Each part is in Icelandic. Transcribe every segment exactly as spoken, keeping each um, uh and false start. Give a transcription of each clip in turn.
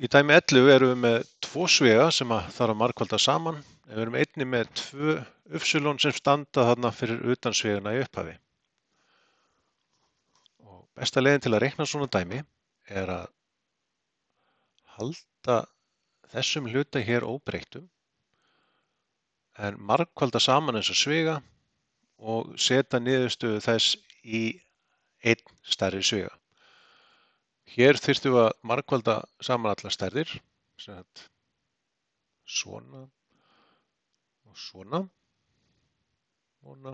Í dæmi ellefu erum við með tvo svega sem að þarf að margfalda saman en við erum einnig með tvö upsilon sem standa þarna fyrir utan svegana í upphafi. Og besta leiðin til að reikna svona dæmi er að halda þessum hluta hér óbreyttum en margfalda saman þessa svega og setja niðurstöðu þess í einn stærri svega. Hér þyrftum við að margfalda saman allar stærðir, sem sagt svona og svona, svona,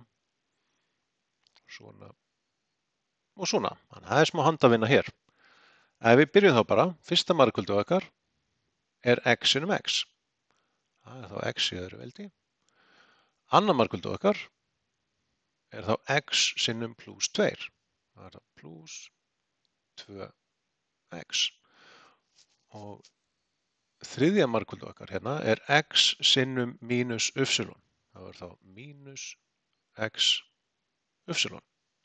svona og svona. Þannig að það er smá handavinna hér. Ef við byrjum þá bara, fyrsta margfaldið okkar er x sinnum x. Það er þá x í öðru veldi. Annað margfaldið okkar er þá x sinnum plús tveir. Það er þá plús tvö x. Og þriðja margfaldið okkar hérna er x sinnum mínus upsilon. Það er þá mínus x upsilon.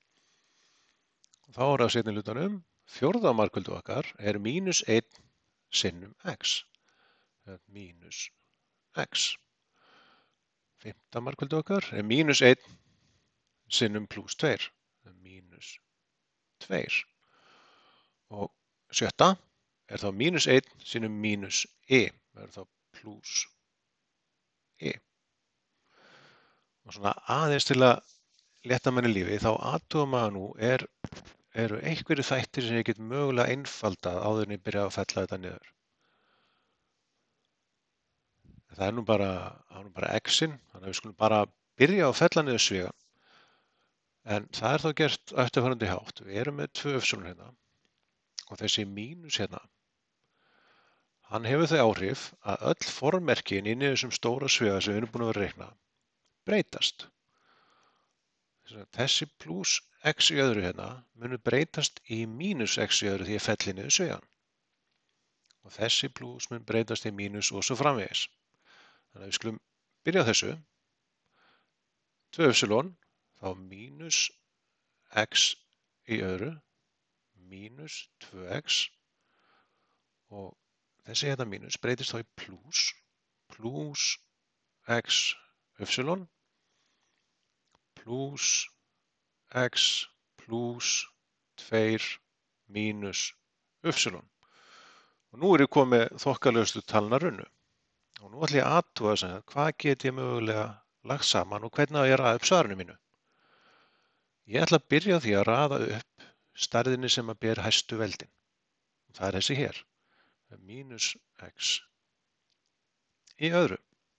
Og þá er það seinni hlutanum. Fjórða margfaldið okkar er mínus einn sinnum x. Það er mínus x. Fimmta margfaldið okkar er mínus einn sinnum plús tveir. Það er mínus tveir. Og sjötta er þá mínus einn sinnum mínus e. Það er þá plús e. Og svona aðeins til að létta manni lífi þá athugum að nú er eru einhverjir þættir sem ég get mögulega einfaldað áður en ég byrja að fella þetta niður. Það er nú bara, það er nú bara x-in, þannig að við skulum bara byrja að fella niður svigann. En það er þá gert eftirfarandi hátt. Við erum með tvö upsilon hérna og þessi mínus hérna, hann hefur þau áhrif að öll formerkin inn í þessum stóra sviga sem við erum búin að vera að reikna breytast. Þessi plús x í öðru hérna munur breytast í mínus x í öðru því að felli niður svigann. Og þessi plús mun breytast í mínus og svo framvegis. Þannig að við skulum byrja á þessu. tvö upsilon, þá mínus x í öðru, mínus tvö x og þessi hérna mínus breytist þá í plús, plús x upsilon, plús x plús tveir mínus upsilon. Og nú er ég komið þokkalaustu talna runnu. Og nú ætlum ég að athuga að segja hvað get ég mögulega lagt saman og hvernig á ég að raða upp svarinu mínu. Ég ætla að byrja á því að raða upp stærðinni sem að ber hæstu veldin. Og það er þessi hér. Mínus x í öðru.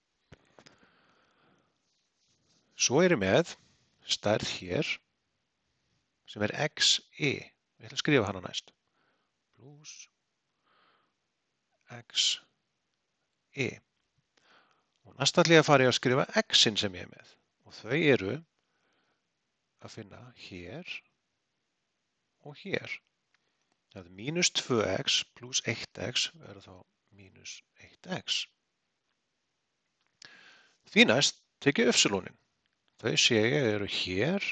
Svo er ég með stærð hér sem er xi. Ég ætla að skrifa hana næst. Plús xi. Og næst ætla ég að fara í að skrifa x-in sem ég er með. Og þau eru að finna hér og hér. Það er mínus tvö x plús eitt x verður þá mínus eitt x. Því næst tek ég upsilonin. Þau sé ég eru hér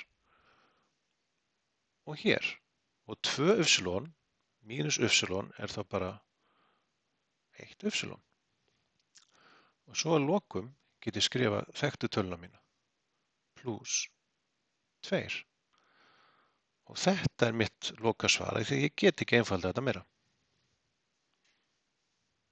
og hér. Og tvö upsilon mínus upsilon er þá bara eitt upsilon. Og svo að lokum get ég skrifa þekktu töluna mína. Plús tveir. Og þetta er mitt lokasvar því ég get ekki einfaldað þetta meira.